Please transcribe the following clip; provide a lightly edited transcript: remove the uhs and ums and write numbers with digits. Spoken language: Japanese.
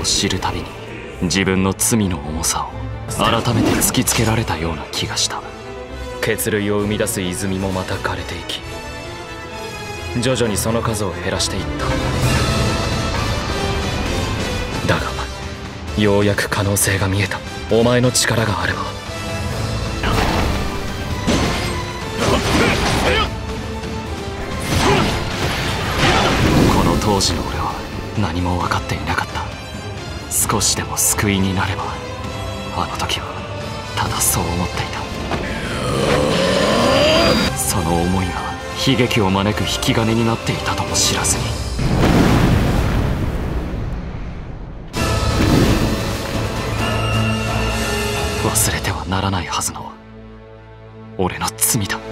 知るたびに自分の罪の重さを改めて突きつけられたような気がした。血類を生み出す泉もまた枯れていき、徐々にその数を減らしていった。だがようやく可能性が見えた。お前の力があれば。この当時の俺は何も分かっていなかった。少しでも救いになれば。あの時はただそう思っていた。その思いが悲劇を招く引き金になっていたとも知らずに。忘れてはならないはずの俺の罪だ。